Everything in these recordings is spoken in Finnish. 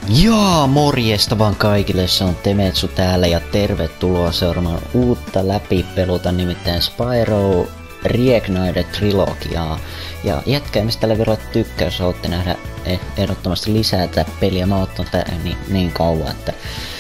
Jaa, morjesta vaan kaikille, se on Temetsu täällä ja tervetuloa seuraamaan uutta läpipeluta, nimittäin Spyro Reignited Trilogiaa. Ja jätkäimistä tällä verran tykkää, jos haluatte nähdä ehdottomasti lisää tätä peliä. Mä oon ottanut niin kauan, että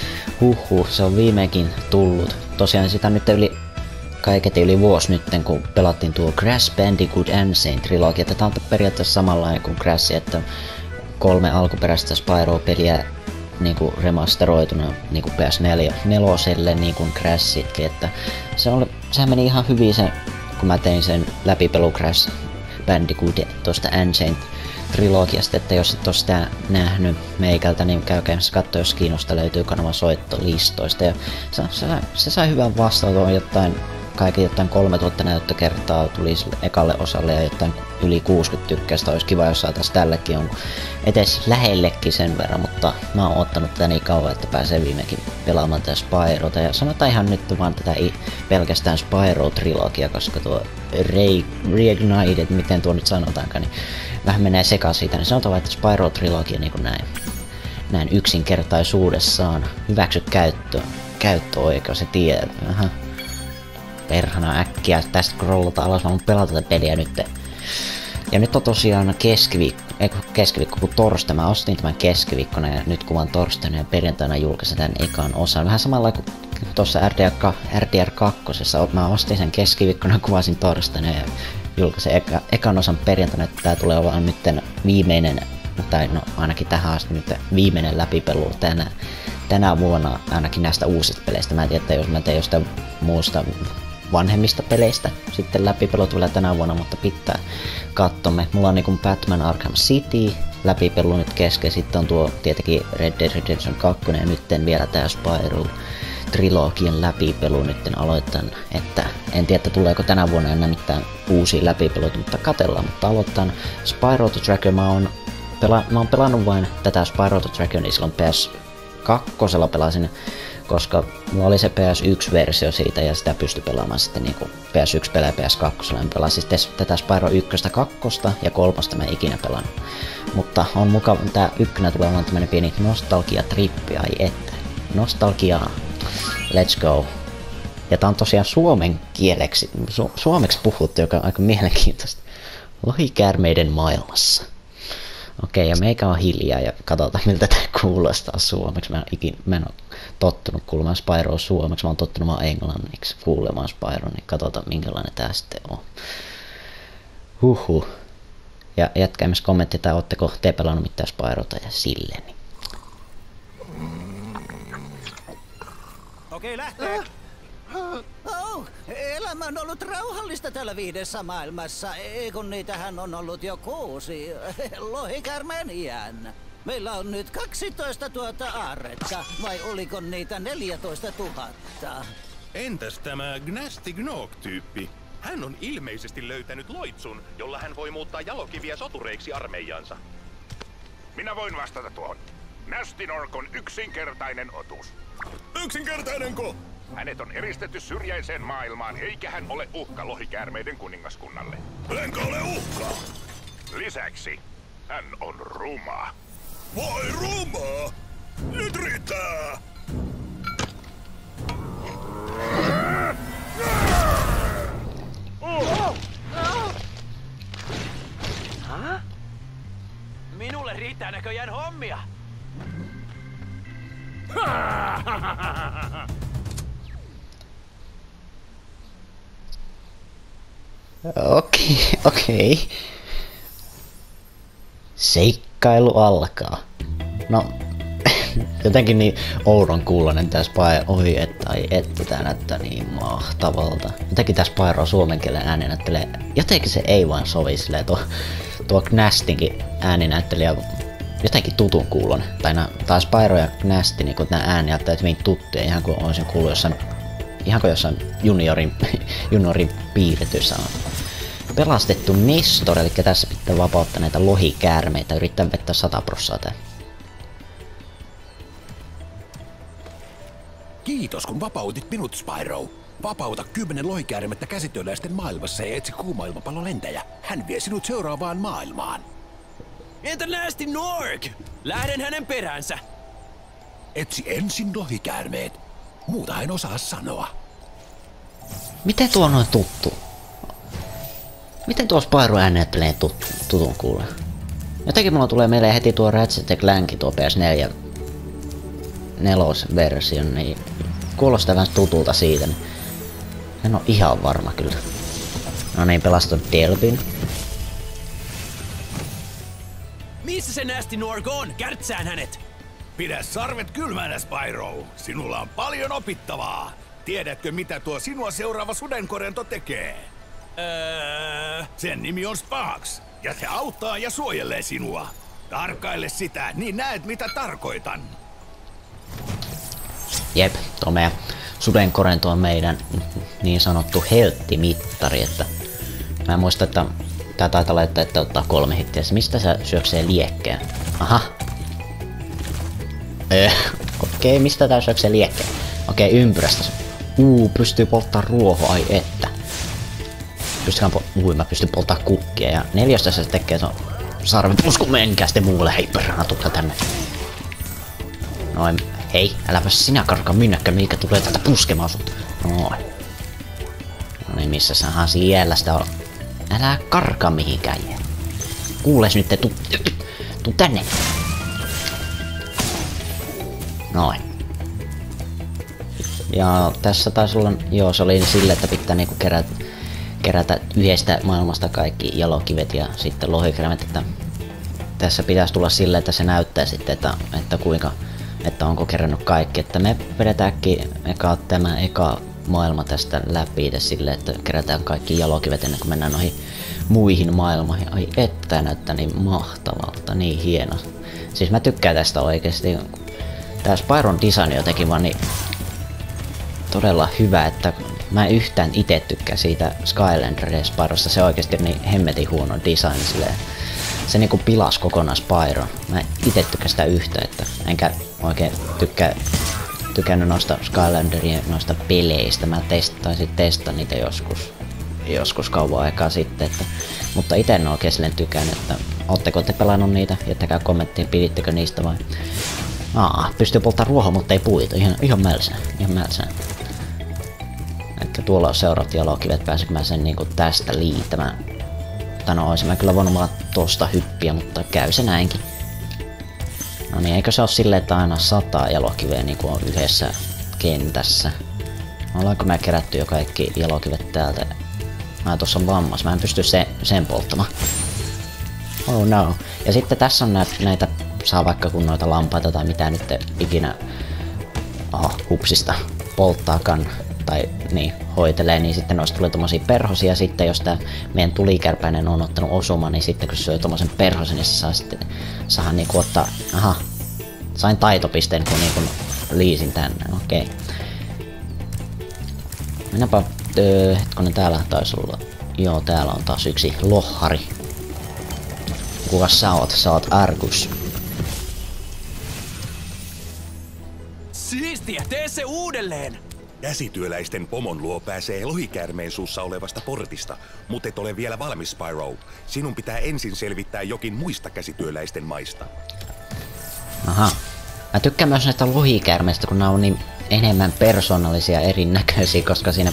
se on viimeinkin tullut. Tosiaan sitä nyt yli vuosi nytten, kun pelattiin tuo Crash Bandicoot N. Trilogia. Tätä on periaatteessa samanlainen kuin Crash, että 3 alkuperäistä Spyro-peliä niinku remasteroituna niinku PS4 niinku Crashitkin, että sehän meni ihan hyvin se, kun mä tein sen läpipelu Crash Bandicoot tosta N. Trilogiasta, että jos et oo sitä nähnyt meikältä, niin käy käymässä katsoa, jos kiinnostaa, löytyy kanavan soittolistoista, ja se sai hyvän vastaanoton, jotain 3000 näyttökertaa tuli sille ekalle osalle ja jotain yli 60 tykkäystä. Olisi kiva, jos saatais tällekin on edes lähellekin sen verran, mutta mä oon ottanut tätä niin kauan, että pääsee viimekin pelaamaan tätä Spyrota. Ja sanotaan ihan nyt vaan tätä pelkästään Spyro-trilogia, koska tuo Reignited, miten tuo nyt sanotaankaan, niin vähän menee sekaan siitä, niin sanotaan vaan, että Spyro-trilogia niin kuin näin yksinkertaisuudessaan hyväksy käyttöoikeus ja tie. Perhana äkkiä tästä scrollata alas, mä oon pelata tätä peliä nyt. Ja nyt on tosiaan keskiviikko kun torstai. Mä ostin tämän keskiviikkona ja nyt kuvan torstaina ja perjantaina julkaisin tämän ekan osan. Vähän samalla kuin tuossa RDR2. Mä ostin sen keskiviikkona, kuvasin torstaina ja julkaisin ekan osan perjantaina. Että tää tulee olemaan nyt viimeinen, tai no ainakin tähän asti nyt viimeinen läpipelu tänä vuonna ainakin näistä uusista peleistä. Mä en tiedä, että jos mä teen jostain muusta vanhemmista peleistä sitten läpipelu tulee tänä vuonna, mutta pitää katsomme. Mulla on niinku Batman Arkham City läpipelu nyt kesken, sitten on tuo tietenkin Red Dead Redemption 2 ja nytten vielä tää Spyro Trilogian läpipelu nytten aloitan, että en tiedä, että tuleeko tänä vuonna enää mitään uusia läpipeluita, mutta katsellaan, mutta aloitan Spyro the Dragon. Mä oon pelannut vain tätä Spyro the Dragon, niin silloin PS2 pelasin, koska mulla oli se PS1-versio siitä ja sitä pystyi pelaamaan sitten niinku PS1 pelaa PS2. Mä pelasin sitten tätä Spyro 1, 2 ja 3 mä en ikinä pelannut. Mutta on mukava, tää ykkönen tulee olemaan tämmönen pieni nostalgia-trippi, ai että. Nostalgiaa. Let's go. Ja tää on tosiaan suomen kieleksi, suomeksi puhuttu, joka on aika mielenkiintoista. Lohikäärmeiden maailmassa. Okei, ja meikä on hiljaa ja katsotaan miltä tää kuulostaa suomeksi. Mä en oo tottunut kuulemaan Spyroa suomeksi, mä oon tottunut vaan englanniksi kuulemaan Spyroa, niin katsotaan minkälainen tää sitten on. Ja jätkäämässä kommentti, että ootteko te pelannut mitään Spyrota ja silleen. Niin. Okei, lähtee! Elämä on ollut rauhallista täällä viidessä maailmassa, kun niitähän on ollut jo 6 lohikäärmeen iän. Meillä on nyt 12 000 aarretta, vai oliko niitä 14 000? Entäs tämä Gnasty Gnog-tyyppi? Hän on ilmeisesti löytänyt loitsun, jolla hän voi muuttaa jalokiviä sotureiksi armeijansa. Minä voin vastata tuohon. Gnasty Gnog on yksinkertainen otus. Yksinkertainenko? Hänet on eristetty syrjäiseen maailmaan, eikä hän ole uhka lohikäärmeiden kuningaskunnalle. Enkö ole uhka? Lisäksi hän on ruma. Vai ruma? Nyt riittää! Minulle riittää näköjään hommia. Okei. Seikkailu alkaa. No, jotenkin niin oudon kuulonen tää Spyro, että tää näyttää niin mahtavalta. Jotenkin tää Spyro suomen kielen ääni näyttelee, jotenkin se ei vaan sovi silleen, tuo Gnastinkin ääni näyttelijä jotenkin tutun kuulon. Tai Spyro ja Gnasty, niin kun nää ääni näyttää hyvin tuttuja, ihan kuin olisin kuullut jossain juniorin piirretyssä on pelastettu Nestor, eli tässä pitää vapauttaa näitä lohikäärmeitä, yrittää vetää 100% tää. Kiitos kun vapautit minut, Spyro. Vapauta 10 lohikäärmettä käsityöläisten maailmassa ja etsi kuuma ilmapallon lentäjä. Hän vie sinut seuraavaan maailmaan. Entä Gnasty Gnog? Lähden hänen peränsä. Etsi ensin lohikäärmeet. Muuta en osaa sanoa. Miten tuo on noin tuttu? Miten tuo Spyro äänettelee tutun kuulee? Jotenkin mulla tulee meille heti tuo Ratchet & Clank, tuo PS4 nelosversio, niin kuulostaa vähän tutulta siitä. Niin en oo ihan varma kyllä. No niin, pelastunut Delbin. Missä se Nasty Norg on? Kärtsään hänet! Pidä sarvet kylmänä, Spyro. Sinulla on paljon opittavaa. Tiedätkö, mitä tuo sinua seuraava sudenkorento tekee? Sen nimi on Sparx, ja se auttaa ja suojelee sinua. Tarkkaile sitä, niin näet mitä tarkoitan. Jep, tuo meidän sudenkorento on meidän niin sanottu helttimittari, että mä en muista, että tää taitaa laittaa, että ottaa 3 hittiä. Mistä sä syöksee liekkeen? Aha. Okei, mistä tää syöksee liekkeen? Okei, ympyrästä. Pystyy polttaa ruohoa, ai että. Mä pystyn polttaa kukkia ja 4 se tekee se sarvipusku, menkää sitten muulle, hei perhana, tuppa tänne. Noin, hei, äläpä sinä karkaa minnäkään, mikä tulee täältä puskemaan sut. Noin. No niin, missä sähän siellä sitä on? Älä karkaa mihinkään. Kuules nyt, tuu tänne. Noin. Ja tässä taisi olla, joo, se oli sille, että pitää niinku kerätä yhdestä maailmasta kaikki jalokivet ja sitten lohikärmet, että tässä pitäisi tulla sille, että se näyttää sitten, että onko kerännyt kaikki, että me vedetäänkin tämä eka maailma tästä läpi sille, että kerätään kaikki jalokivet ennen kuin mennään noihin muihin maailmoihin. Ai että näyttää niin mahtavalta, niin hieno. Siis mä tykkään tästä oikeesti. Tää Spyron design jotenkin vaan niin todella hyvä, että mä en yhtään ite tykkää siitä Skylander Spyrosta. Se oikeesti on niin hemmetin huono design silleen. Se niinku pilas kokonaan Spyron. Mä en ite tykkää sitä yhtä, että enkä oikein tykännyt noista Skylanderien noista peleistä. Mä taisin testaa niitä joskus kauan aikaa sitten, että, mutta ite en oikein silleen tykännyt, että ootteko te pelannut niitä? Jättäkää kommenttiin, pidittekö niistä vai? Pystyy polttaa ruohoa, mutta ei puita. Ihan mälsää. Että tuolla on seuraavat jalokivet, pääsenkö mä sen niinku tästä liittämään. Tai no oisin mä kyllä voinut vaan tosta hyppiä, mutta käy se näinkin. No niin, eikö se oo silleen, että aina 100 jalokiveä niinku on yhdessä kentässä? Ollaanko mä kerätty jo kaikki jalokivet täältä? Tossa on vammas, mä en pysty sen polttamaan. Oh no. Ja sitten tässä on näitä, saa vaikka kun noita lampaita tai mitä nyt ikinä hupsista polttaakaan tai niin, hoitelee, niin sitten noista tulee tommosia perhosia. Sitten jos tää meidän tulikärpäinen on ottanut osuman, niin sitten kun se syö tommosen perhosen, niin se saa sitten niinku ottaa, sain taitopisteen kun niinku liisin tänne, okei. Mennäänpä, hetkonen, täällä taisi olla, joo täällä on taas yksi lohari. Kukas sä oot? Sä oot Argus. Siistiä, tee se uudelleen! Käsityöläisten pomon luo pääsee lohikäärmeen suussa olevasta portista, mutta et ole vielä valmis, Spyro. Sinun pitää ensin selvittää jokin muista käsityöläisten maista. Aha. Mä tykkään myös näistä lohikäärmeistä, kun nämä on niin enemmän persoonallisia erinäköisiä, koska siinä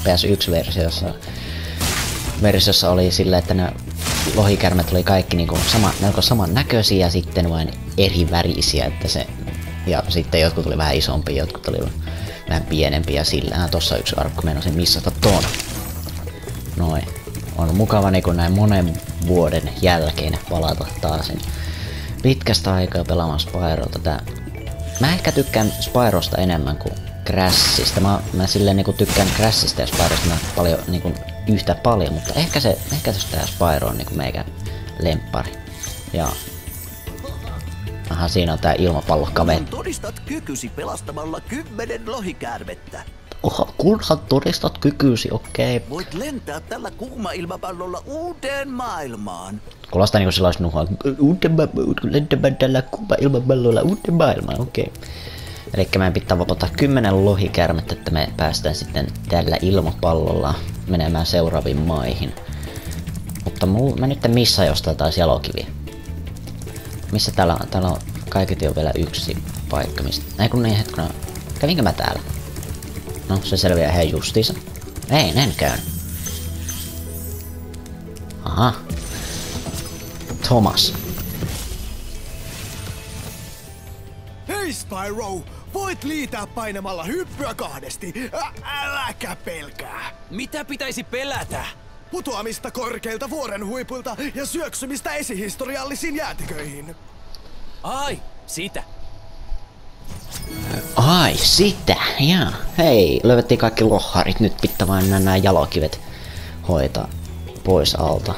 PS1-versiossa oli silleen, että ne lohikärmet oli kaikki niinku melko saman näköisiä ja sitten vain eri värisiä, että se, ja sitten jotkut tuli vähän isompia, jotkut tuli vähän pienempiä sillä. Tossa yksi arkku meinasin missata ton. Noin. On mukava niinku näin monen vuoden jälkeen palata taas pitkästä aikaa pelaamaan Spyrota. Mä ehkä tykkään Spyrosta enemmän kuin Crashista. Mä silleen niinku tykkään Crashista ja Spyrosta paljon niinku yhtä paljon, mutta ehkä se tää Spyro on niinku meikä lemppari. Ja siinä on tää ilmapallokaveri. Todistat kykysi pelastamalla 10 lohikäärmettä. Kunhan todistat kykysi, okei. Voit lentää tällä kuuma-ilmapallolla uuteen maailmaan. Kuulostaa niinku sellais nuhua. Lentämään tällä kuuma-ilmapallolla uuteen maailmaan, okei. Elikkä meidän pitää vapauttaa 10 lohikäärmettä, että me päästään sitten tällä ilmapallolla menemään seuraaviin maihin. Mutta mä nyt missaan jostain taas jalokiviä. Missä täällä on kaiketi on vielä yksi paikka mistä... Ei kun niin hetkona... Kävinkö mä täällä? No, se selviää ihan justiinsa. Ei, en käynyt. Aha. Thomas. Hei Spyro! Voit liitää painamalla hyppyä kahdesti. Äläkä pelkää. Mitä pitäisi pelätä? Putoamista korkeilta vuoren huipulta ja syöksymistä esihistoriallisiin jäätiköihin. Ai, sitä. Ai, sitä, jaa. Hei, löydettiin kaikki lohharit. Nyt pitää vain nämä jalokivet hoitaa pois alta.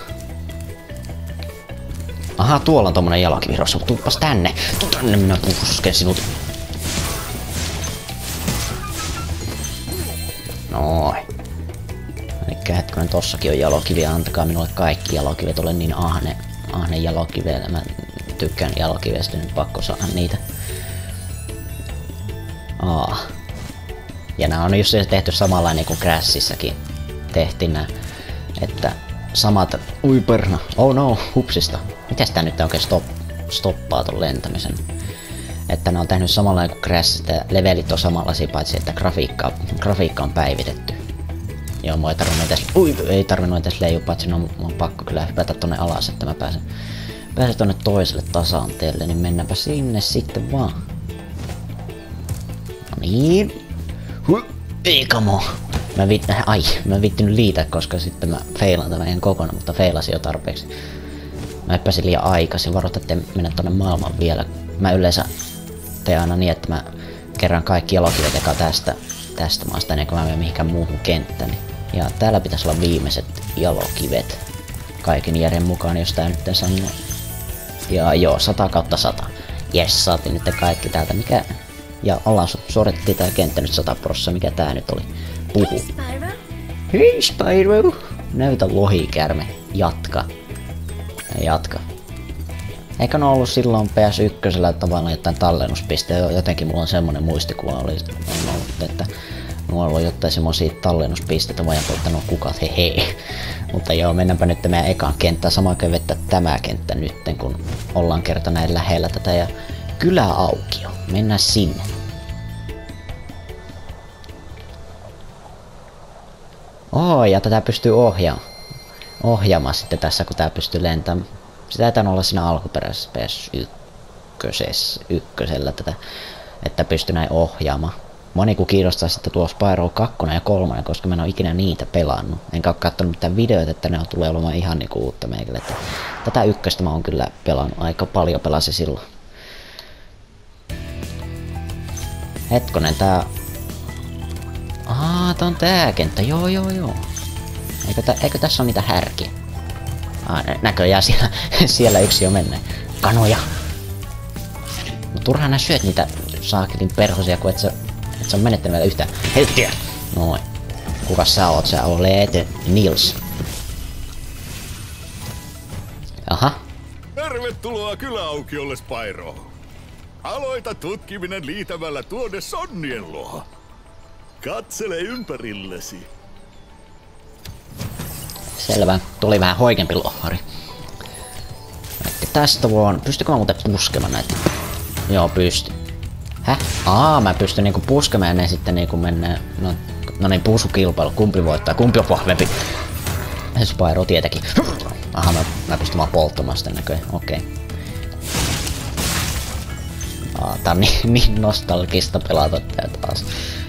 Aha, tuolla on tommonen jalokivirros. Tuuppas tänne. Tuu tänne, minä pusken sinut. Noin. Elikkä hetkonen, tossakin on jalokiviä. Antakaa minulle kaikki jalokivet. Olen niin ahne jalokiveä. Mä tykkään jalokivestä, nyt pakko saada niitä. Ja nää on just tehty samanlainen kuin Crashsissäkin tehtiin nää, että samat... Ui perna, oh no, hupsista. Mitäs tää nyt oikein stoppaa ton lentämisen? Että ne on tehnyt samanlainen kuin Crashsista ja levelit on samanlaisia, paitsi että grafiikka on päivitetty. Joo, mua ei tarvinnut edes leijua, paitsi mun on pakko kyllä hypätä tonne alas, että mä pääsen tonne toiselle tasanteelle, niin mennäänpä sinne sitten vaan. No niin. Eikä mo. Mä vittinyt liitä, koska sitten mä feilaan tämän ihan kokonaan, mutta feilasin jo tarpeeksi. Mä hyppäsin liian aikaisin, varoitan, ettei mennä tonne maailmaan vielä. Mä yleensä teen aina niin, että mä kerran kaikki jalokivet eka tästä maasta ennen kuin mä menen mihinkään muuhun kenttään. Ja täällä pitäisi olla viimeiset jalokivet kaiken järjen mukaan, jos tää nyt sanoo. Ja joo, 100/100. Jes, saatiin nyt kaikki täältä. Mikä... Ja ollaan suoritettiin tää kenttä nyt 100%, mikä tää nyt oli. Puhu. Hei Spyro! Näytä lohikärme. Jatka. Eikö ne ollut silloin PS1 tavallaan jotain tallennuspisteitä? Jotenkin mulla on semmonen muistikuva oli ollut, että mulla on ollut jotain semmosia tallennuspisteitä, voin polttanut kukat, hei. Mutta joo, mennäänpä nyt meidän ekaan kenttään. Samaan kuin vettä tämä kenttä nytten, kun ollaan kerta näin lähellä tätä ja kyläaukio. Mennään sinne. Ja tätä pystyy ohjaamaan sitten tässä, kun tää pystyy lentämään. Sitä ei tainnut olla siinä alkuperäisessä PS1 tätä, että pystyy näin ohjaamaan. Moni kun kiinnostaa sitten tuo Spyro 2 ja 3, koska mä en oo ikinä niitä pelannut. Enkä oo kattonut mitään videoita, että ne tulee olemaan ihan niinku uutta meille. Tätä ykköstä mä oon kyllä pelannut aika paljon, pelasin silloin. Hetkonen, tää... tää on tää kenttä, joo. Eikö tässä ole niitä härkiä? Näköjään siellä yksi jo menee. Kanoja! No turhaan nää syöt niitä saakelin perhosia, kun et sä on menettänyt vielä yhtään. Helttiä! Noin. Kukas sä oot? Sä olet Nils. Aha. Tervetuloa kyläaukiolle, Spyro. Aloita tutkiminen liitämällä tuonne Sonnien luo. Katsele ympärillesi. Selvä. Tuli vähän hoikempi lohari. Tästä voin... Pystykö mä muuten puskemaan näitä? Joo, pysty. Häh? Mä pystyn niinku puskemaan ja ne sitten niinku mennään... No niin, pusukilpailu. Kumpi voittaa? Kumpi on vahvempi? Spyro tietenkin. Aha, mä pystyn vaan polttamaan sitä näköjään. Okei. Tää on niin nostalgista pelata tää taas.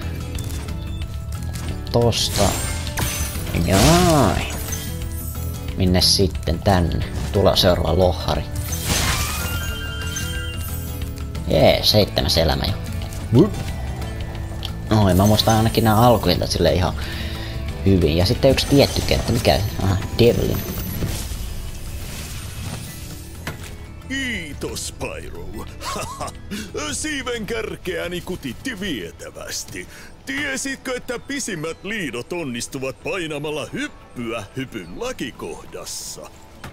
Tosta. Jai. Minne sitten tänne? Tulee seuraava lohari. Jee, 7 elämä jo. Oi, mä muistan ainakin nää alkuilta silleen ihan hyvin. Ja sitten yksi tietty kenttä, mikä? Aha, Devilin. Kiitos, Spyro. Siiven kärkeäni kutitti vietävästi. Tiesitkö, että pisimmät liidot onnistuvat painamalla hyppyä hypyn lakikohdassa?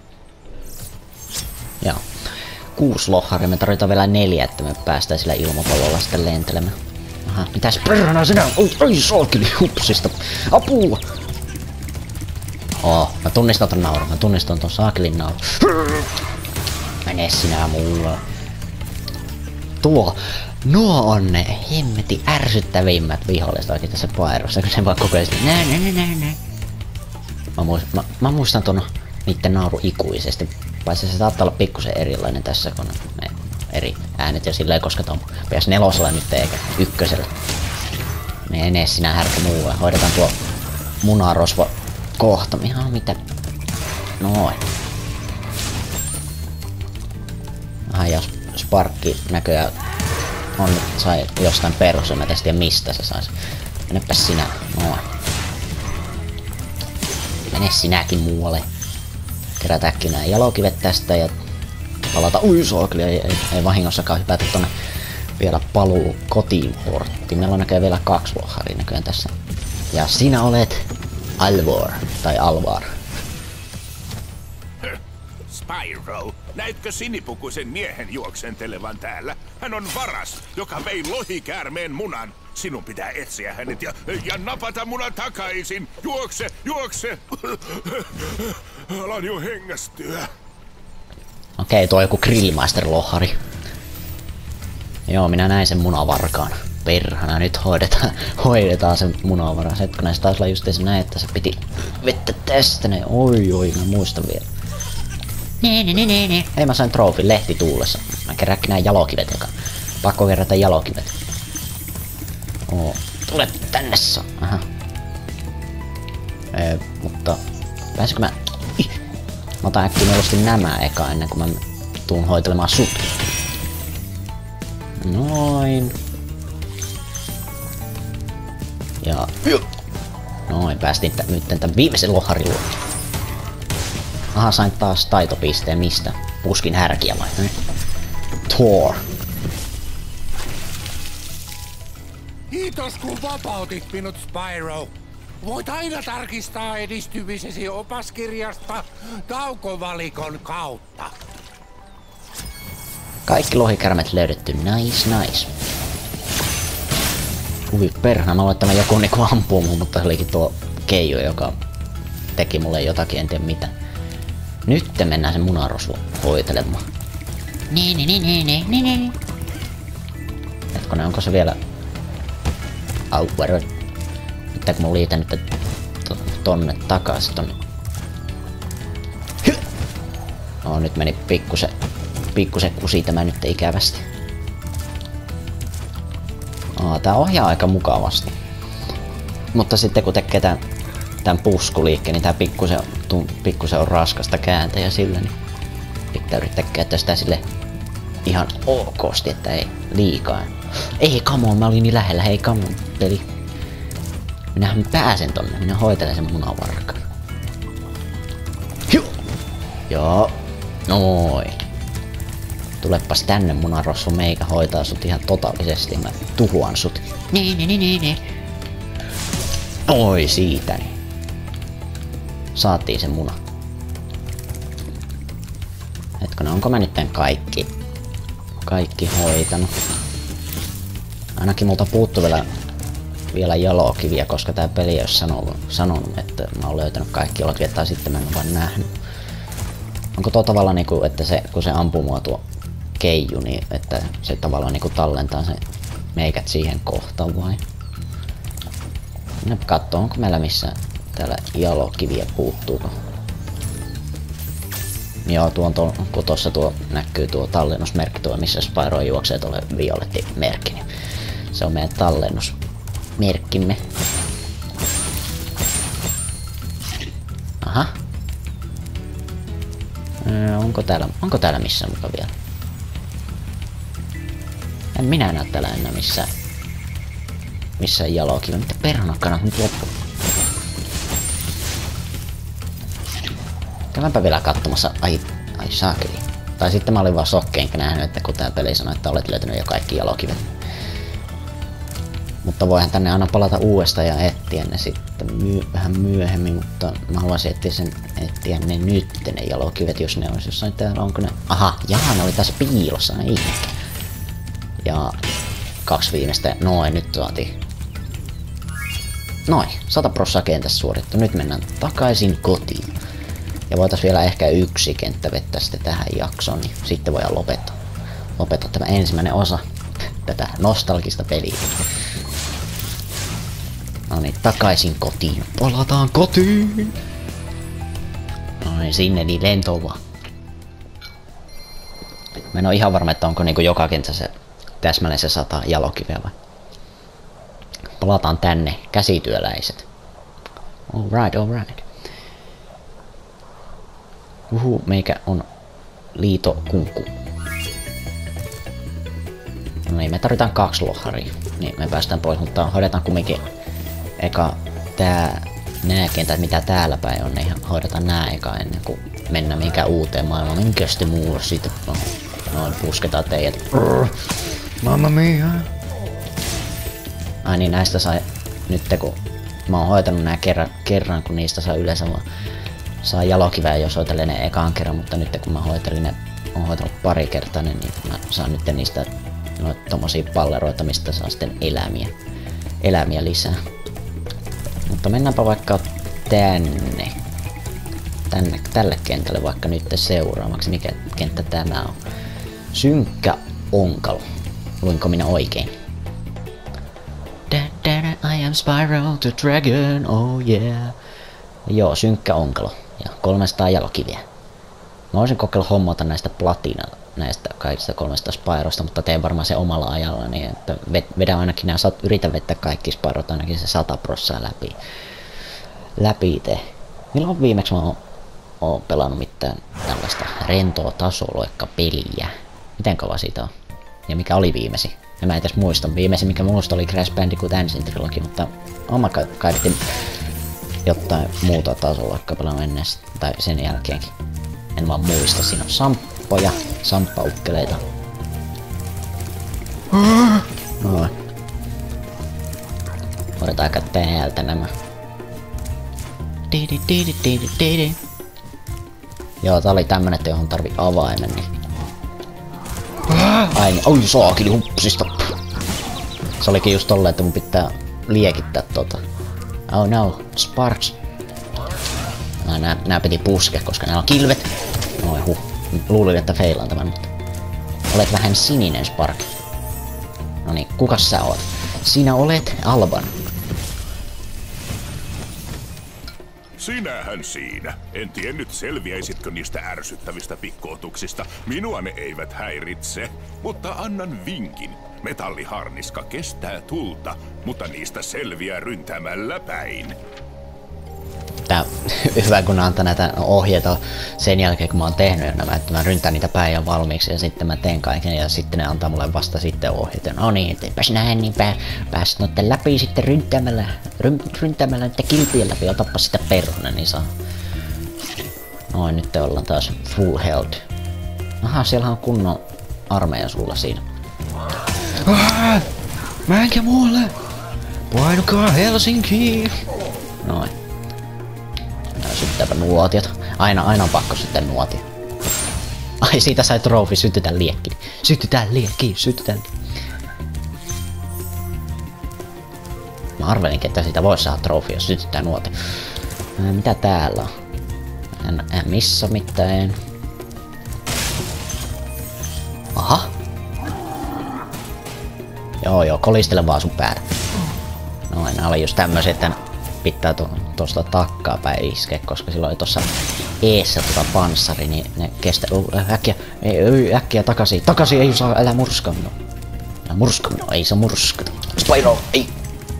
Joo. 6 lohharia, me tarvitaan vielä 4, että me päästään sillä ilmapallolla sitten lentelemään. Aha, mitäs perhana sinä? Oi, saakeli hupsista. Apua! Mä tunnistan ton naurun, mä tunnistan ton saakelin naurun. Mene sinä mulla. Nuo on ne hemmeti ärsyttävimmät viholliset oikein tässä Spyrossa, kun se vaan koko ajan nää. Mä muistan ton niitten nauru ikuisesti. Paitsi se saattaa olla pikkusen erilainen tässä, kun ne eri äänet ja silleen, koska ton PS4 nyt eikä ykkösellä. Mene sinä härkä muu, hoidetaan tuo munarosvo kohta. Ihan mitä? Noin. Aha, ja Sparkki näköjään on nyt sai jostain perusena, mä tiedä mistä se sais. Menepä sinä, noin. Mene sinäkin muualle. Kerätäkin nää jalokivet tästä ja palata. Ui sookli, ei vahingossakaan hypätä tonne vielä paluu kotiin porttiin. Meillä on näköjään vielä 2 lohharia näköjään tässä. Ja sinä olet Alvor, tai Alvar. Spyro, näitkö sinipukuisen miehen juoksentelevan täällä? Hän on varas, joka vei lohikäärmeen munan. Sinun pitää etsiä hänet ja napata muna takaisin. Juokse, juokse! Alan jo hengästyä. Okei, tuo on joku Grillmeister-lohari. Joo, minä näin sen munavarkaan. Perhana, nyt hoidetaan sen munavara. Hetkinen, se taisi olla just se näin, että se piti vettä tästä näin. Oi, mä muistan vielä. Hei, mä sain trofin lehtituulessa. Mä kerääkin nää jalokivet, joka pakko kerätä jalokivet. Oo, tule tänne aha. Mutta pääsikö mä... Mä otan äkkiä mieluusti nämä eka ennen kuin mä tuun hoitelemaan sut. Noin. Ja... Noin, päästiin nyt tän viimeisen loharin luo. Aha, sain taas taitopisteen mistä? Puskin härkiä vai? Thor. Kiitos kun vapautit minut, Spyro. Voit aina tarkistaa edistymisesi opaskirjasta taukovalikon kautta. Kaikki lohikärmet löydetty. Nice. Ui perhana, mä luulen, että joku niinku ampuu mun, mutta se olikin tuo Keiju, joka teki mulle jotakin, en tiedä mitä. Nyt mennään sen munarosvo hoitelemaan. Hetkonen, onko se vielä... Mitä kun mä liitän nyt tonne takaisin tonne. No nyt meni pikkusen kusi tämä nyt ikävästi. Tää ohjaa aika mukavasti. Mutta sitten kun tekee tän puskuliikkeen, niin tää pikkusen on raskasta kääntää ja sillä, niin pitää yrittää käyttää sitä sille ihan okosti, että ei liikaa. Ei, come on, mä olin niin lähellä, hei come on, peli. Minähän pääsen tonne, minä hoitelen sen munavarkan. Joo, noin. Tulepas tänne munarossu, meikä hoitaa sut ihan totaalisesti, mä tuhoan sut. Oi siitä niin. Saatiin se muna. Hetkinen, onko mä nyt tän kaikki hoitanut? Ainakin multa puuttuu vielä jalokiviä, koska tää peli ei oo sanonut, että mä oon löytänyt kaikki jalokiviä, tai sitten mä en oo vaan nähnyt. Onko tuo tavallaan niinku, että se, kun se ampuu mua tuo Keiju, niin että se tavallaan niinku tallentaa se meikät siihen kohtaan vai? Mennä kattoo, onko meillä missään täällä jalokiviä puuttuuko? Joo, kun tuossa näkyy tuo tallennusmerkki, tuo missä Spyro juoksee tuolle violetti-merkki, niin se on meidän tallennusmerkkimme. Aha. Onko täällä missään muka vielä? En minä näe täällä enää missään jalokivi. Mitä perhanakkana nyt loppu? Käydäänpä vielä katsomassa. Ai saakeli. Tai sitten mä olin vaan sokkeenkä nähnyt, että kun tää peli sanoi, että olet löytänyt jo kaikki jalokivet. Mutta voihan tänne aina palata uudestaan ja etsiä ne sitten vähän myöhemmin, mutta mä haluaisin etsiä ne nyt, ne jalokivet, jos ne olisi jossain täällä. Onko ne? Aha, jaha, ne oli tässä piilossa, ne ihme. Ja 2 viimeistä, noin, nyt saatiin. Noin, 100% kentässä suorittu. Nyt mennään takaisin kotiin. Ja voitais vielä ehkä 1 kenttä vettää sitten tähän jaksoon, niin sitten voidaan lopettaa tämä ensimmäinen osa. tätä nostalgista peliä. No niin, takaisin kotiin. Palataan kotiin! No niin, sinne niin lentoon vaan. Mä en oo ihan varma, että onko niinku joka kentässä täsmälleen se 100 jalokiveä vai. Palataan tänne, käsityöläiset. Alright. Meikä on liitokunkku. No niin, me tarvitaan 2 loharia. Niin, me päästään pois, mutta hoidetaan kumminkin eka nää kentät, mitä täällä päin on, niin hoidetaan nää eka ennen kuin mennään mihinkään uuteen maailmaan. Minkä sitten muulla siitä? Noin, pusketaan teidät. Mamma mia. Ai niin, näistä sai nyt kun mä oon hoitanut nää kerran, kun niistä saa yleensä vaan saa jalokiveä, jos hoitelee ne ekaan kerran, mutta nyt kun mä hoitelin ne, oon hoitanut pari kertaa, niin mä saan nyt niistä noita tommosia palleroita, mistä saa sitten elämiä lisää. Mutta mennäänpä vaikka tälle kentälle vaikka nyt seuraavaksi. Mikä kenttä tämä on? Synkkä onkalo. Luinko minä oikein? I am Spyro the Dragon, oh yeah. Joo, synkkä onkalo. Ja 300 jalokiviä. Mä voisin kokeilla hommata näistä platina, näistä kaikista 300 Spyrosta, mutta teen varmaan se omalla ajalla, niin että vedän ainakin nää, yritän vetää kaikki Spyrot ainakin se 100% läpi itse. Milloin viimeksi mä oon pelannut mitään tällaista rentoa tasoloikka-peliä? Miten kauan siitä on? Ja mikä oli viimeisin? En mä edes muista. Viimeisin mikä muista oli Crash Bandicoot Dancing Trilogy, mutta oon kaivettiin jotain muuta tasoloikkaa pelannut ennen tai sen jälkeenkin. En vaan muista. Siinä on samppoja, samppaukkeleita. Noin. Otetaan aika täältä nämä. Joo, tää oli tämmönen, että johon tarvii avaimen, niin... Ai niin, oi saakeli hupsista! Se olikin just tolleen, että mun pitää liekittää tota. Oh no, Sparks. Nää piti puskea, koska nää on kilvet. Oi luulin, että feilaan tämän, mutta... Olet vähän sininen, Spark. Noniin, kukas sä oot? Sinä olet Alban. Sinähän siinä. En tiennyt selviäisitkö niistä ärsyttävistä pikkootuksista. Minua ne eivät häiritse, mutta annan vinkin. Metalliharniska kestää tulta, mutta niistä selviää ryntämällä päin. Tää hyvä kun antaa näitä ohjeita sen jälkeen kun mä oon tehnyt nämä, että mä ryntään niitä päin jo valmiiksi ja sitten mä teen kaiken ja sitten ne antaa mulle vasta sitten ohjeita. No niin, etteipäs näin niin pääsit noitten läpi sitten ryntämällä niitä kilpien läpi, otappa sitä perhonen niin saa. Noin, nyt ollaan taas full health. Aha, siellä on kunnon armeija sulla siinä. Mä enkä muualle! Painukaa Helsinkiin! Noin. Sytytäpä nuotiot. Aina on pakko sitten nuotio. Ai siitä sai trofi, sytytään liekki. Sytytään liekki. Mä arvelinkin, että siitä voisi saada trofi, jos sytytään nuotio. Mitä täällä on? En missä mitään. Aha. Joo, kolistele vaan sun päätä. Noin, nää oli just tämmöset, että pitää tuosta takkaa päin iskeä, koska silloin oli tossa eessä panssari, niin ne kestää. Äkkiä takaisin, ei saa, älä murskaa minua. Ei saa murskata. Spyro, ei!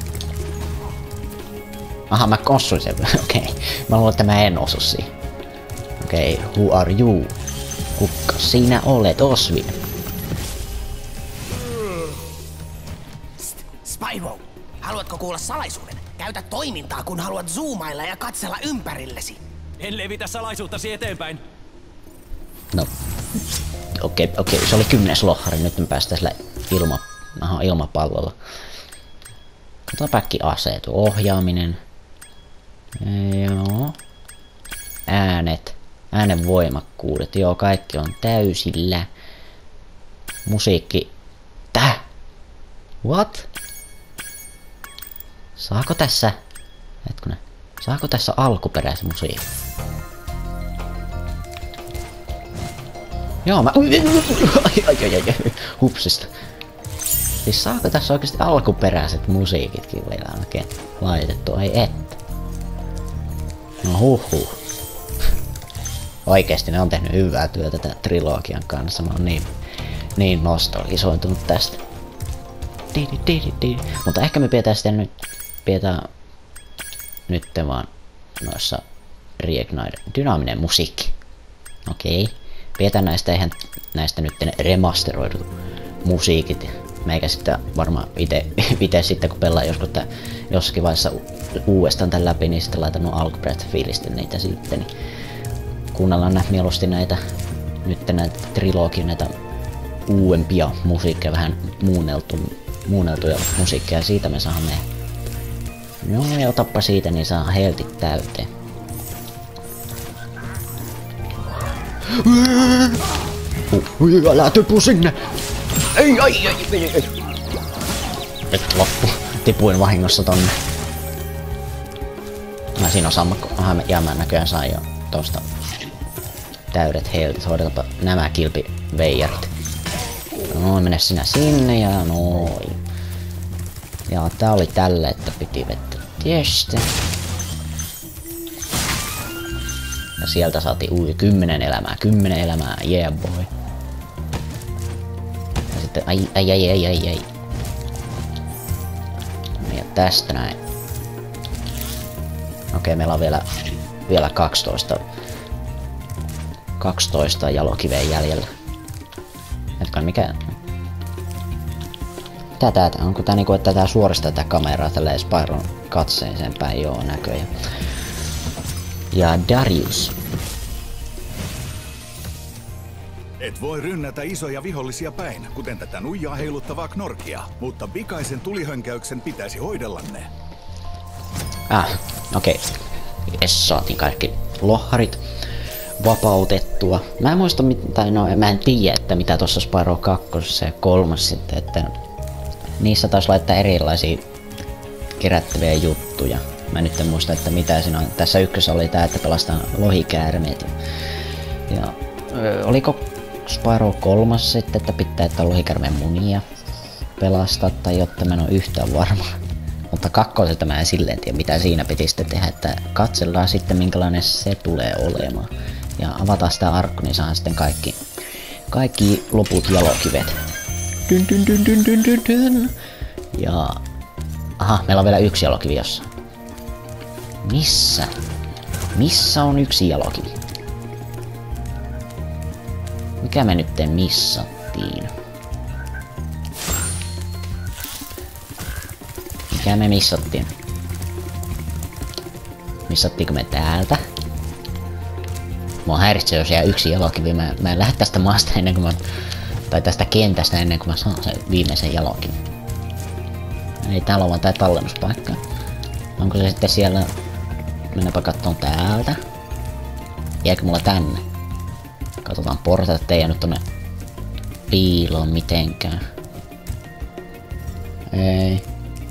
Aha, mä osuin sen, okei. Mä luulen, että mä en osu siihen. Okei, who are you? Kukka sinä olet, Osvin? Spyro, haluatko kuulla salaisuuden? Käytä toimintaa, kun haluat zoomailla ja katsella ympärillesi. En levitä salaisuuttasi eteenpäin. No. Okei, se oli 10. lohari. Nyt me päästään sillä ilmapallolla. Katsotaan päkki aseet. Ohjaaminen. Joo. Äänen voimakkuudet. Joo, kaikki on täysillä. Musiikki. Tää? What? Saako tässä... Hetkonen. Saako tässä alkuperäisen musiikin? Joo, mä... Ai. Hupsista. Siis saako tässä oikeesti alkuperäiset musiikitkin vielä oikein laitettu? Ai että. No huhhuh. Oikeesti ne on tehnyt hyvää työtä tämän trilogian kanssa. Mä oon niin nostalgisoitunut tästä. Mutta ehkä me pidetään sitten nyt vaan noissa reignite dynaaminen musiikki. Okei. Pidetään näistä nyt remasteroidut musiikit. Meikä sitten varmaan ite sitten kun pelaa jossakin vaiheessa uudestaan tän läpi, niin sitten laitan nuo alkuperäiset fiilisten niitä sitten. Niin kuunnellaan mieluusti näitä trilogian näitä uudempia musiikkeja, vähän muunneltuja musiikkeja, siitä me saamme. No ja otappa siitä, niin saa heltit täyteen. Älä tipu sinne! Ei! Nyt loppu. Tipuin vahingossa tonne. Mä siinä on sammakko. Ja mä näköjään sain jo tosta täydet heltit. Hoidetapa nämä kilpiveijarit. No mene sinä sinne ja noin. Ja tää oli tälle, että piti vettä tiestä. Ja sieltä saatiin 10 elämää, yeah boy. Ja sitten ai. Ja tästä näin. Okei, meillä on vielä 12 jalokiveä jäljellä. Etkä mikä? Tää, onko tää niinku, että tää suoristaa tätä kameraa tälleen Spyron katseeseen päin? Joo, näköjään. Ja Darius. Et voi rynnätä isoja vihollisia päin, kuten tätä nuijaa heiluttavaa Knorkia, mutta pikaisen tulihönkäyksen pitäisi hoidella ne. Okei. Jes, saatiin kaikki lohharit vapautettua. Mä en muista, mä en tiedä, että mitä tossa Spyro 2 ja 3 sitten, että niissä taisi laittaa erilaisia kerättäviä juttuja. Mä nyt en muista, että mitä siinä on. Tässä ykkössä oli tää, että pelastaan lohikäärmeet. Ja oliko Spyro 3 sitten, että pitää että lohikäärmeen munia pelastaa, tai jotta mä en oo yhtään varma. Mutta kakkoselta mä en silleen tiedä, mitä siinä piti sitten tehdä, että katsellaan sitten minkälainen se tulee olemaan. Ja avataan sitä arkku, niin saa sitten kaikki loput jalokivet. Ja aha, meillä on vielä yksi jalokivi jossain. Missä? Missä on yksi jalokivi? Mikä me nyt missattiin? Mikä me missattiin? Missattiinko me täältä? Mua häiritsee, jos jää yksi jalokivi. Mä en lähde tästä maasta ennen kuin tai tästä kentästä ennen kuin mä saan sen viimeisen jalokivin. Ei täällä on vaan tää tallennuspaikka. Onko se sitten siellä? Mennäpä kattoon täältä. Jääkö mulla tänne? Katsotaan portaita, ettei jäänyt tonne piiloon mitenkään. Ei.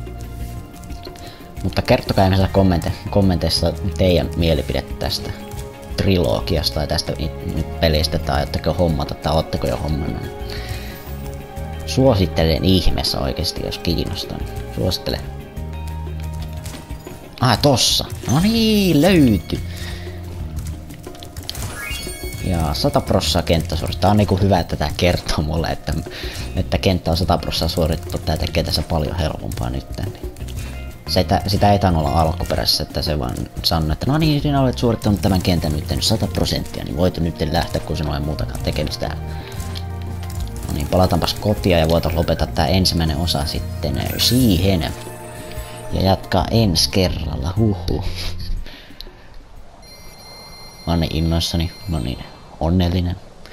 Mutta kertokaa ihmisellä kommenteissa teidän mielipidettä tästä trilogiasta tai tästä pelistä, tai ootteko hommata tai ootteko jo hommannut. Suosittelen ihmeessä oikeesti, jos kiinnostaa. Suosittelen. Tossa. No niin, löytyi. Ja 100% kenttäsuoritus. Tää on niinku hyvä, että tää kertoo mulle, että kenttä on 100% suoritettu. Tää tekee tässä paljon helpompaa nyt. Sitä ei tainnut olla alkuperäisessä, että se vaan sanoo, että no niin, sinä olet suorittanut tämän kentän nyt 100%, niin voit nyt lähteä, kun sinulla ei muutakaan tekemistä. No niin, palataanpas kotia ja voitais lopettaa tää ensimmäinen osa sitten siihen. Ja jatkaa ensi kerralla, huhhuh. Mä oon niin innoissani, mä oon niin onnellinen.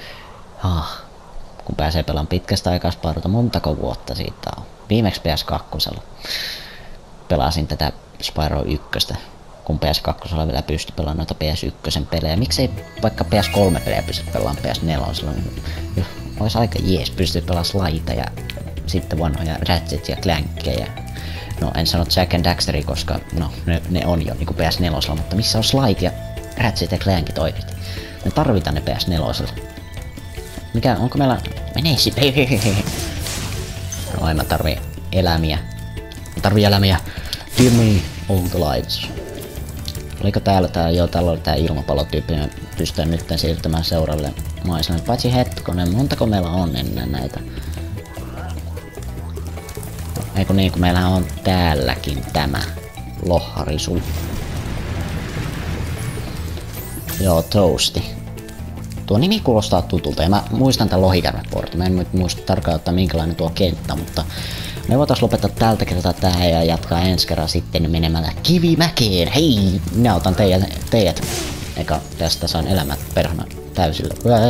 Kun pääsee pelaamaan pitkästä aikaa Spyrota, montako vuotta siitä on. Viimeksi PS2 pelasin tätä Spyro 1, kun PS2 vielä pystyi pelaamaan noita PS1 pelejä. Miksei vaikka PS3 pelejä pysty pelaamaan PS4? Ois aika jees pystyy pelaamaan Slyta ja sitten vanhoja Ratchet ja Clankia. No en sano Jack and Daxteria, koska no ne on jo niinku PS4, mutta missä on Sly ja Ratchet ja Clankit oikeesti? Me tarvitaan ne PS4. Mikä, onko meillä... Menee sit, Ai mä tarvii elämiä. Mä tarvii elämiä. Give me all the lights. Oliko täällä tää, joo täällä oli tää ilmapallotyyppi, me pystytään nyt siirtymään seuraavalle maiselle. Paitsi hetkonen, montako meillä on ennen näitä? Eiku niin, kun meillähän on täälläkin tämä loharisu. Joo, Toasti. Tuo nimi kuulostaa tutulta ja mä muistan tän lohikärmeportin. Mä en nyt muista tarkkaan ottaa minkälainen tuo kenttä, mutta me voitais lopettaa tältä kertaa tähän ja jatkaa ensi kerran sitten menemällä Kivimäkeen. Hei, minä otan teidät. Eikä tästä saan elämät perhana täysillä.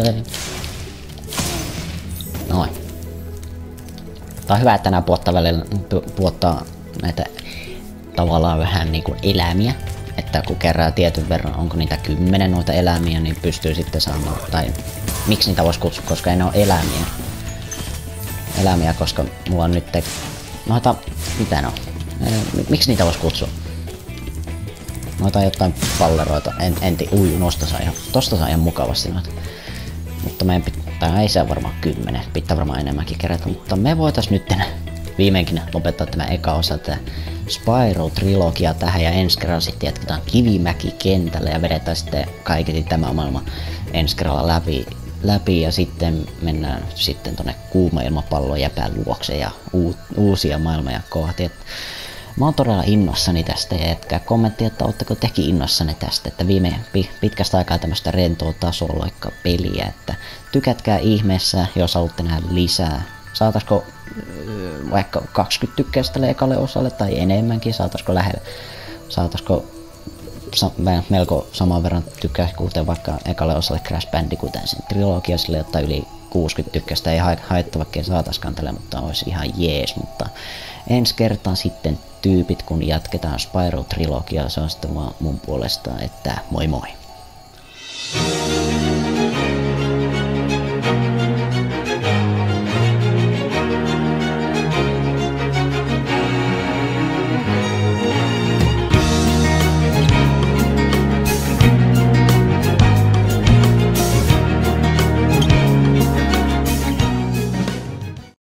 Noin. Tää on hyvä, että nää puottaa näitä tavallaan vähän niinku elämiä. Että kun kerää tietyn verran, onko niitä 10 noita elämiä, niin pystyy sitten saamaan, tai miksi niitä vois kutsua, koska ei ne ole elämiä. Elämiä, koska mulla on nyt noita, mitä ne on? Miksi niitä vois kutsua? Noita jotain palleroita, tosta saa ihan mukavasti noita. Mutta meidän pitää, ei se varmaan 10, pitää varmaan enemmänkin kerätä, mutta me voitais nyt viimeinkin lopettaa tämä eka osa, tää Spyro-trilogia tähän ja ensi kerralla sitten jatketaan Kivimäki-kentällä ja vedetään sitten kaiketi tämä maailma ensi kerralla läpi ja sitten mennään sitten tonne kuuma ilmapallon jäpään luokse ja uusia maailmoja kohti. Mä oon todella innoissani tästä ja jätkää kommenttia, että ootteko tekin innoissanne tästä, että viime pitkästä aikaa tämmöstä rentoa tasoloikka peliä, että tykätkää ihmeessä, jos haluatte nähdä lisää. Saataisiko vaikka 20 tykkäystä tälle ekalle osalle tai enemmänkin, saataisiko melko saman verran tykkäystä kuten vaikka ekalle osalle Crash Bandicootin sen trilogia sille, jotta yli 60 tykkäystä ei haittaa vaikka ei saataiskaan tälle, mutta olisi ihan jees, mutta ensi kertaan sitten tyypit kun jatketaan Spyro-trilogiaa, se on sitten vaan mun puolesta, että moi moi!